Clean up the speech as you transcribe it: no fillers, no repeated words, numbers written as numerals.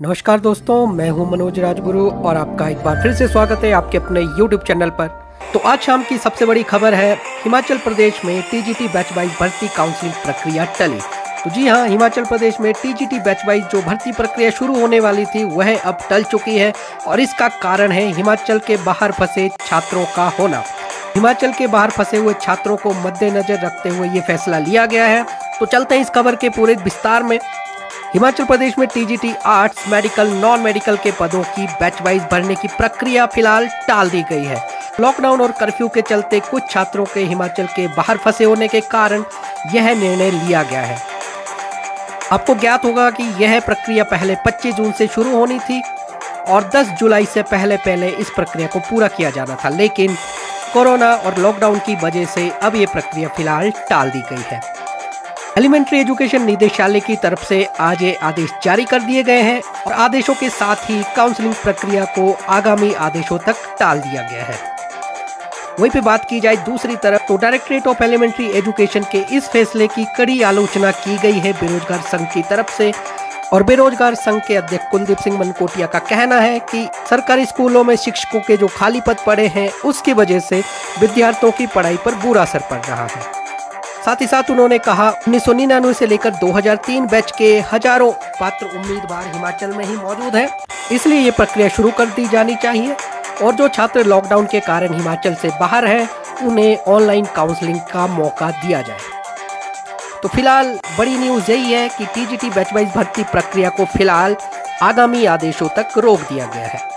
नमस्कार दोस्तों, मैं हूं मनोज राजगुरु और आपका एक बार फिर से स्वागत है आपके अपने YouTube चैनल पर। तो आज शाम की सबसे बड़ी खबर है, हिमाचल प्रदेश में टीजीटी बैच वाइज भर्ती काउंसलिंग प्रक्रिया टली। तो जी हां, हिमाचल प्रदेश में टीजीटी बैच वाइज जो भर्ती प्रक्रिया शुरू होने वाली थी वह अब टल चुकी है और इसका कारण है हिमाचल के बाहर फंसे छात्रों का होना। हिमाचल के बाहर फंसे हुए छात्रों को मद्देनजर रखते हुए ये फैसला लिया गया है। तो चलते हैं इस खबर के पूरे विस्तार में। हिमाचल प्रदेश में TGT arts, medical, non medical के पदों की बैच वाइज भरने की प्रक्रिया फिलहाल टाल दी गई है। लॉकडाउन और कर्फ्यू के चलते कुछ छात्रों के हिमाचल के बाहर फंसे होने के कारण यह निर्णय लिया गया है। आपको ज्ञात होगा कि यह प्रक्रिया पहले 25 जून से शुरू होनी थी और 10 जुलाई से पहले इस प्रक्रिया को पूरा किया जाना था, लेकिन कोरोना और लॉकडाउन की वजह से अब ये प्रक्रिया फिलहाल टाल दी गई है। एलिमेंट्री एजुकेशन निदेशालय की तरफ से आज ये आदेश जारी कर दिए गए हैं और आदेशों के साथ ही काउंसलिंग प्रक्रिया को आगामी आदेशों तक टाल दिया गया है। वहीं पे बात की जाए दूसरी तरफ, तो डायरेक्टरेट ऑफ एलिमेंट्री एजुकेशन के इस फैसले की कड़ी आलोचना की गई है बेरोजगार संघ की तरफ से। और बेरोजगार संघ के अध्यक्ष कुलदीप सिंह मनकोटिया का कहना है कि सरकारी स्कूलों में शिक्षकों के जो खाली पद पड़े हैं उसकी वजह से विद्यार्थियों की पढ़ाई पर बुरा असर पड़ रहा है। साथ ही साथ उन्होंने कहा, 1999 से लेकर 2003 बैच के हजारों पात्र उम्मीदवार हिमाचल में ही मौजूद हैं, इसलिए ये प्रक्रिया शुरू कर दी जानी चाहिए और जो छात्र लॉकडाउन के कारण हिमाचल से बाहर हैं उन्हें ऑनलाइन काउंसलिंग का मौका दिया जाए। तो फिलहाल बड़ी न्यूज़ यही है कि टीजीटी बैच वाइज भर्ती प्रक्रिया को फिलहाल आगामी आदेशों तक रोक दिया गया है।